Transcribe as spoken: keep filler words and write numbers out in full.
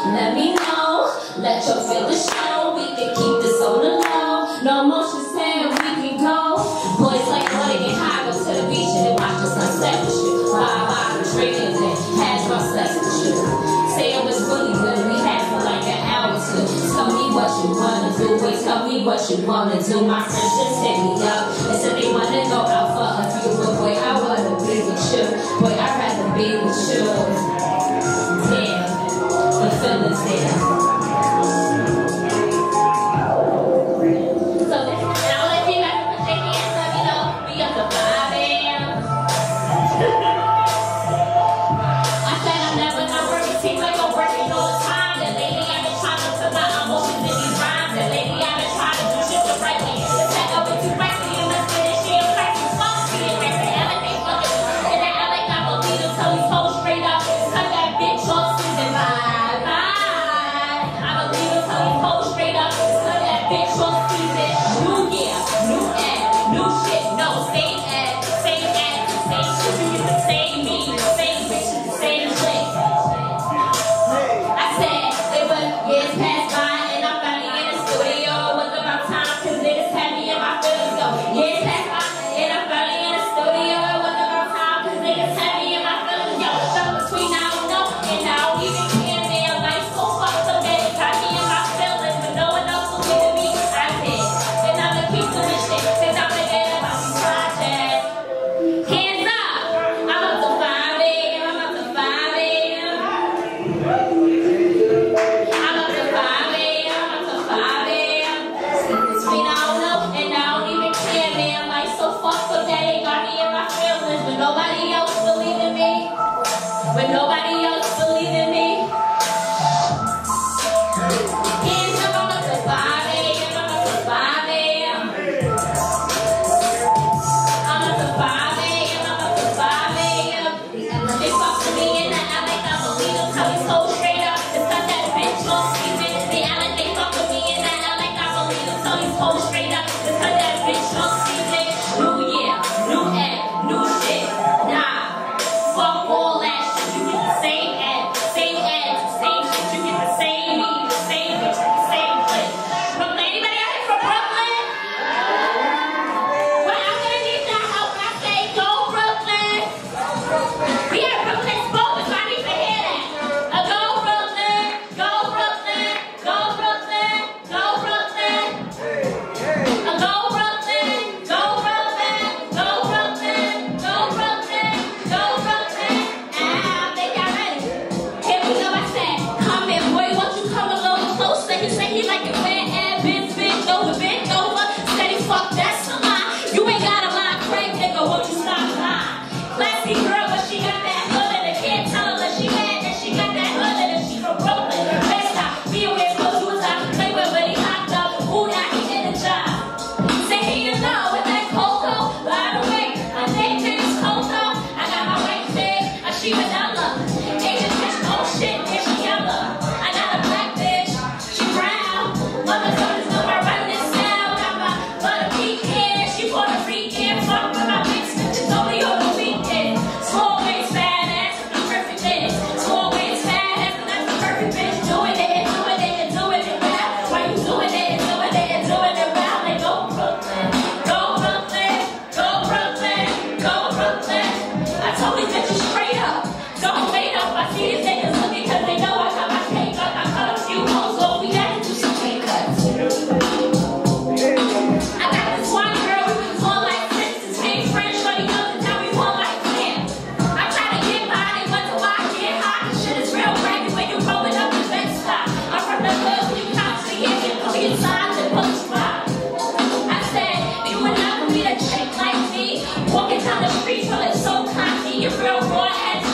Let me know, let your feelings show. We can keep this on the low. No emotions, man, we can go. Boys like oh, they get high, go to the beach and then watch the sunset with you. Buy bottles, drinking, and hash my sex with you. Say it was really good, we had for like an hour to tell me what you wanna do. Wait, tell me what you wanna do. My friends just hit me up and said they wanna go out for a few, but boy, I wanna be with you. Boy, I'd rather be with you. Damn, the feelings there. When nobody else believe in me, hands up, I'm up to five A M, I'm up to five A M. I'm up to five A M, I'm up to five A M. They fuck with me in the L A, I believe them, tell me so straight up. It's not that bitch gon' see me. The L A, they fuck with me in the L A, I believe them, tell me so straight up. It's not that bitch gon' see me. New year, new head, new shit. Nah, fuck all that. Same ad, same ad, same shit. You get the same me, the same bitch, the same place. Brooklyn, anybody out here from Brooklyn? Well, I'm gonna need your help when I say go Brooklyn. We have Brooklyn spoken, so I need to hear that. Uh, go Brooklyn, go Brooklyn, go Brooklyn, go Brooklyn. Uh, go Brooklyn, go Brooklyn, go Brooklyn, go Brooklyn, go Brooklyn. Ah, they got here we go, I said, come in, boy, won't you come a little closer? He said he like it wet and bent, bent over, bent over. Said he fuck, that's a lie. You ain't got a lie, Craig, nigga, won't you stop lying? Classy girl, but she got that hood and I can't tell her that she mad that she got that hood and she from Brooklyn. Best stop, be aware, cause you was out to play with, but he hopped up. Ooh, now he in the job. Say he in love with that Coco. By the way, my name is Coco. I got my white chick, a she vanilla. Oh shit, there she yellow. I got a black bitch, she brown. Mother told us no more run this down. Got my butter pecan, she Puerto Rican. Fuck with my mixed bitches only on the weekend. Small waist, fat ass, the perfect bitch. Small waist, fat ass, that's the perfect bitch. Doing it and doing it and doing it well. Why you doing it and doing it and doing it well? Like go Brooklyn, go Brooklyn, go Brooklyn, go Brooklyn. I told these bitches straight up, don't wait up. I see these niggas. They know I got my cake up, I cut a few holes off, we had to do some cake cuts. I got this one girl, we was all like sisters, big friends, shorty knows and now we all like damn. I try to get by, they wonder why I get hot. This shit is real ragged when you rolling up the bed stop. I'm from the hood, when you couch the year, get pussy inside and pussy spot. I said, you would not be a chick like me, walking down the street feeling so cocky, your real raw head.